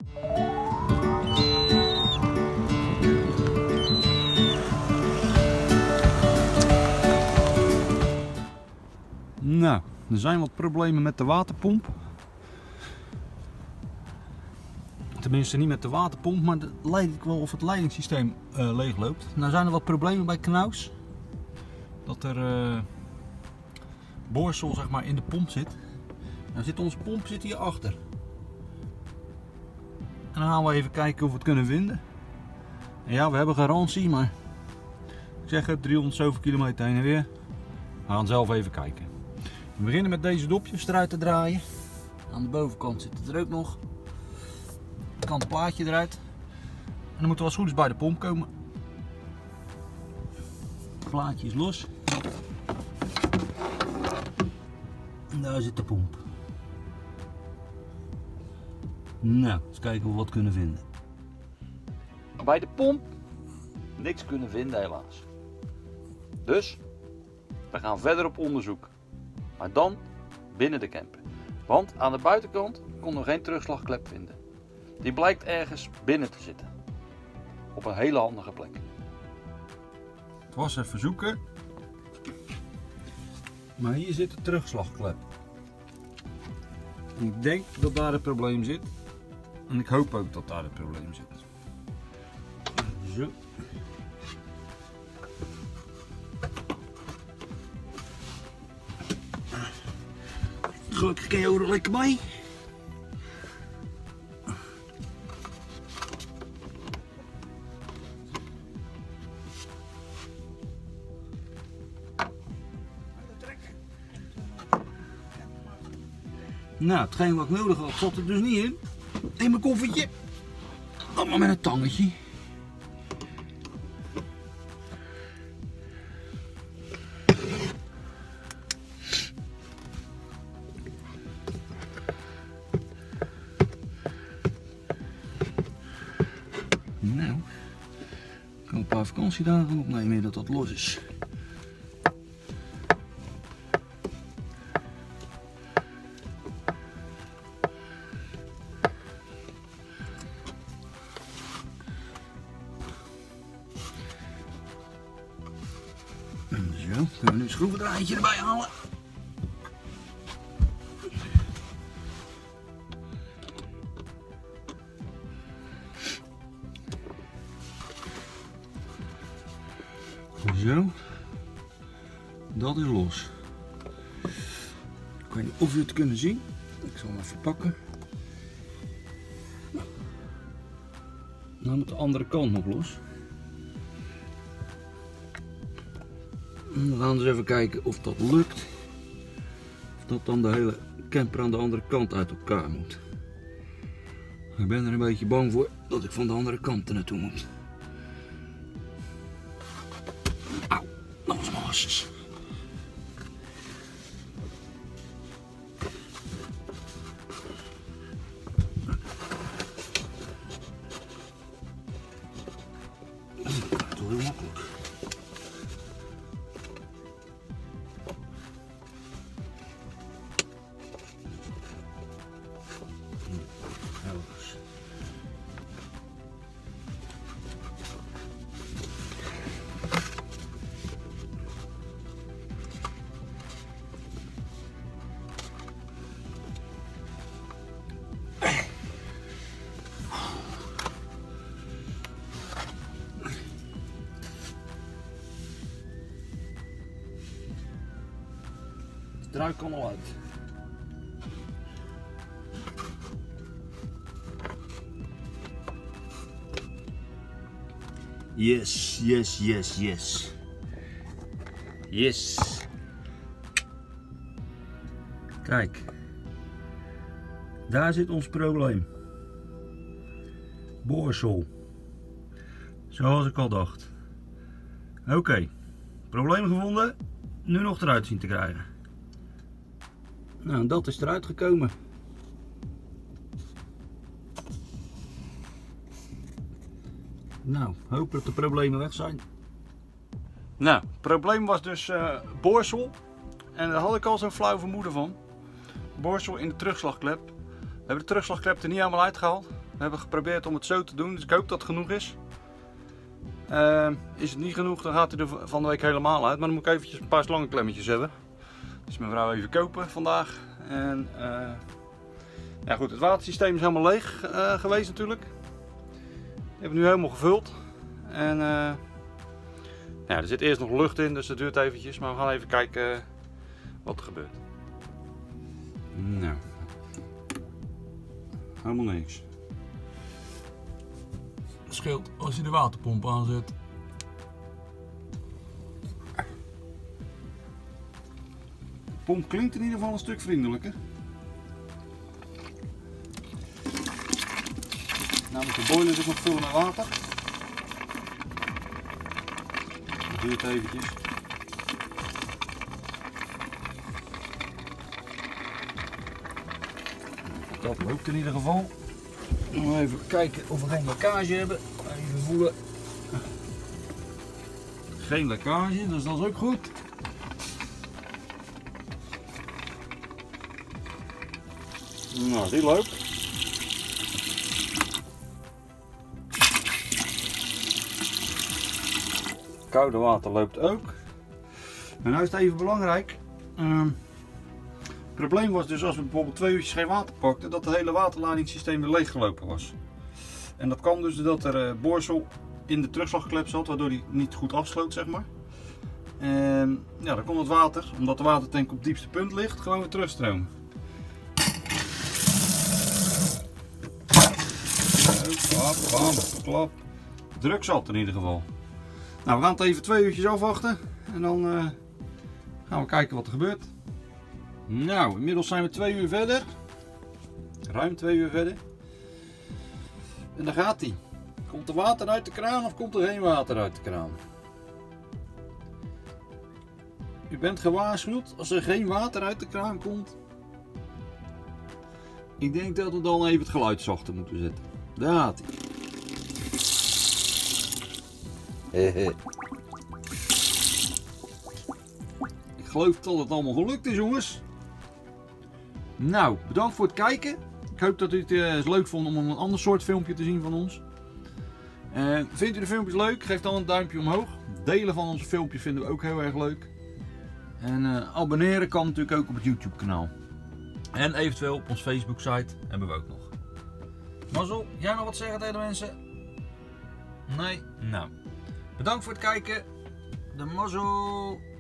Nou, er zijn wat problemen met de waterpomp. Tenminste niet met de waterpomp, maar het lijkt wel of het leidingssysteem leeg loopt. Nou zijn er wat problemen bij Knaus. Dat er borstel zeg maar in de pomp zit. Nou zit onze pomp hierachter. En dan gaan we even kijken of we het kunnen vinden. En ja, we hebben garantie, maar ik zeg het, 300 zoveel kilometer heen en weer. We gaan zelf even kijken. We beginnen met deze dopjes eruit te draaien. Aan de bovenkant zit het er ook nog. Het kant plaatje eruit. En dan moeten we als goed is bij de pomp komen. Het plaatje is los. En daar zit de pomp. Nou, eens kijken of we wat kunnen vinden. Bij de pomp niks kunnen vinden helaas. Dus we gaan verder op onderzoek. Maar dan binnen de camper. Want aan de buitenkant konden we geen terugslagklep vinden. Die blijkt ergens binnen te zitten. Op een hele handige plek. Het was even zoeken. Maar hier zit de terugslagklep. Ik denk dat daar het probleem zit. En ik hoop ook dat daar het probleem zit. Zo. Gelukkig kan je ook er lekker bij. Nou, hetgeen wat ik nodig had zat er dus niet in. In mijn koffertje. Allemaal met een tangetje. Nou, ik kan een paar vakantiedagen opnemen dat dat los is. Zo, kunnen we nu een schroevendraadje erbij halen. Zo, dat is los. Ik weet niet of jullie het kunnen zien. Ik zal hem even pakken. Nou moet de andere kant nog los. En we gaan eens even kijken of dat lukt. Of dat dan de hele camper aan de andere kant uit elkaar moet. Ik ben er een beetje bang voor dat ik van de andere kant er naartoe moet. Auw, dat was mijn hasjes. Dat is wel heel makkelijk. De draai kan al uit. Yes, yes, yes, yes. Yes. Kijk. Daar zit ons probleem. Borstel. Zoals ik al dacht. Oké. Probleem gevonden. Nu nog eruit zien te krijgen. Nou, dat is eruit gekomen. Nou, hoop dat de problemen weg zijn. Nou, het probleem was dus borstel. En daar had ik al zo'n flauw vermoeden van. Borstel in de terugslagklep. We hebben de terugslagklep er niet helemaal uitgehaald. We hebben geprobeerd om het zo te doen, dus ik hoop dat het genoeg is. Is het niet genoeg, dan gaat hij er van de week helemaal uit. Maar dan moet ik eventjes een paar slangenklemmetjes hebben. Dus mijn vrouw even kopen vandaag. En ja goed, het watersysteem is helemaal leeg geweest natuurlijk. Ik heb het nu helemaal gevuld. En ja, er zit eerst nog lucht in, dus dat duurt eventjes. Maar we gaan even kijken wat er gebeurt. Nou, helemaal niks. Het scheelt als je de waterpomp aanzet. De pomp klinkt in ieder geval een stuk vriendelijker. Namelijk de boiler zit nog vullen met water. Dat duurt eventjes. Dat loopt in ieder geval. Even kijken of we geen lekkage hebben. Even voelen. Geen lekkage, dus dat is ook goed. Nou, die loopt. Koude water loopt ook. En nu is het even belangrijk. Het probleem was dus als we bijvoorbeeld 2 uurtjes geen water pakten, dat het hele waterleidingssysteem weer leeggelopen was. En dat kwam dus doordat er borstel in de terugslagklep zat, waardoor die niet goed afsloot, zeg maar. En ja, dan kon het water, omdat de watertank op het diepste punt ligt, gewoon weer terugstromen. Klap. Druk zat in ieder geval. Nou, we gaan het even 2 uurtjes afwachten en dan gaan we kijken wat er gebeurt. Nou, inmiddels zijn we 2 uur verder. Ruim 2 uur verder. En daar gaat hij. Komt er water uit de kraan of komt er geen water uit de kraan? U bent gewaarschuwd als er geen water uit de kraan komt. Ik denk dat we dan even het geluid zachter moeten zetten. Daar gaat hij. Ik geloof dat het allemaal gelukt is, jongens. Nou, bedankt voor het kijken. Ik hoop dat u het leuk vond om een ander soort filmpje te zien van ons. Vindt u de filmpjes leuk? Geef dan een duimpje omhoog. Delen van onze filmpjes vinden we ook heel erg leuk. En abonneren kan natuurlijk ook op het YouTube kanaal. En eventueel op ons Facebook site hebben we ook nog. Mazzel, jij nog wat zeggen tegen de mensen? Nee? Nou. Bedankt voor het kijken. De mazzel.